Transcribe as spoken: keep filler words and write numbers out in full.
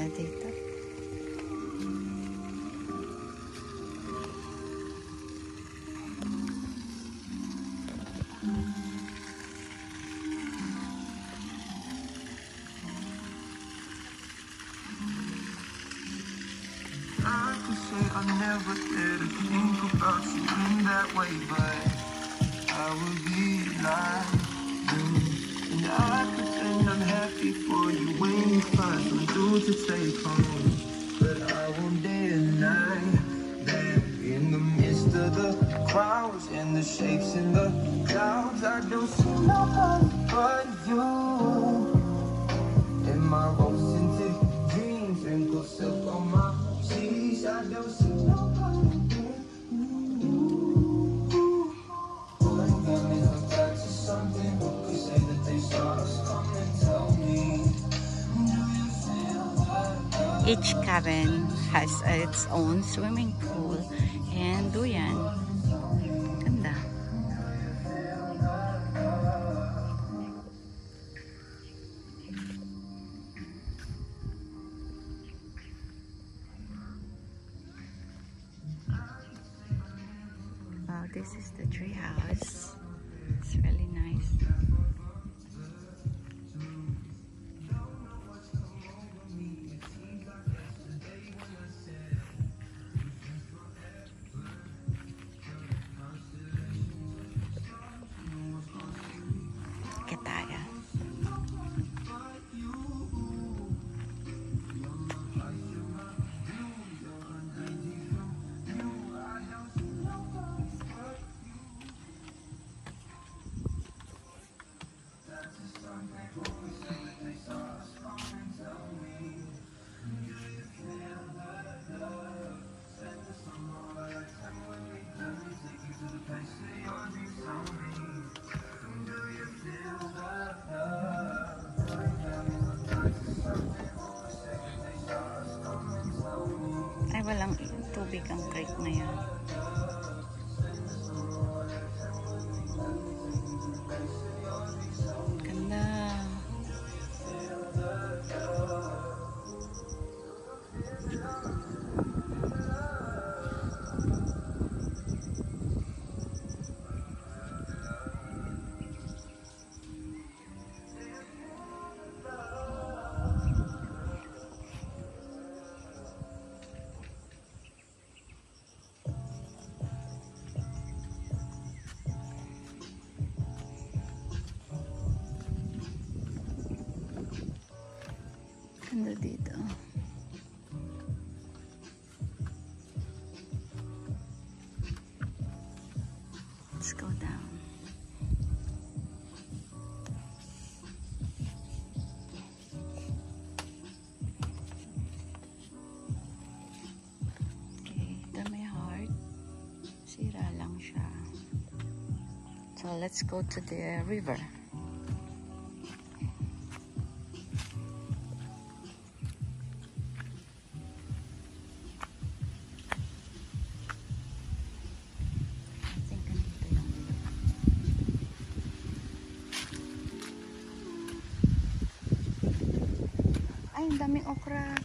na dito. I could say I never did to think about you in that way, but I would be lying. And I pretend I'm happy for you when you find some dude to take home, but I won't deny that in the midst of the crowds and the shapes in the clouds, I don't see nobody but you. And my rose-tinted dreams wrinkle silk on my cheeks, I don't see nobody but you. Boy, got me hooked back to something. Who could say that they saw us? Come and tell me, do you feel that? Each cabin has its own swimming pool and duyan. Ganda. Wow, this is the tree house. It's really nice. Kataya. Ay, walang tubig ang creek na yan. Ganda. Ganda dito. Let's go down. Okay, ito may heart. Sira lang siya. So let's go to the river. Ay, ang daming okra.